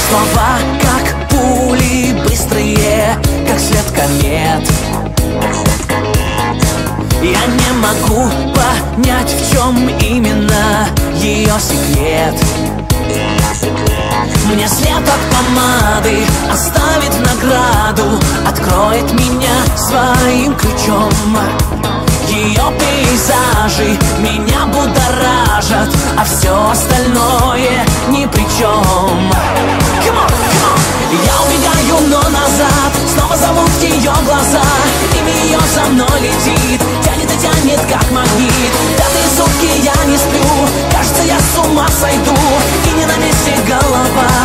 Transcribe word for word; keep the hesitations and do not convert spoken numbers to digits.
Слова, как пули, быстрые, как свет комет. Я не могу понять, в чем именно ее секрет. Мне след от помады оставит в награду, откроет меня своим ключом. Ее пейзажи меня будоражат, а все остальное ни при чем. Come on, come on. Я убегаю, но назад снова зовут ее глаза. Имя ее за мной летит, тянет и тянет, как магнит. Пятые сутки я не сплю, кажется, я с ума сойду, и не на месте голова.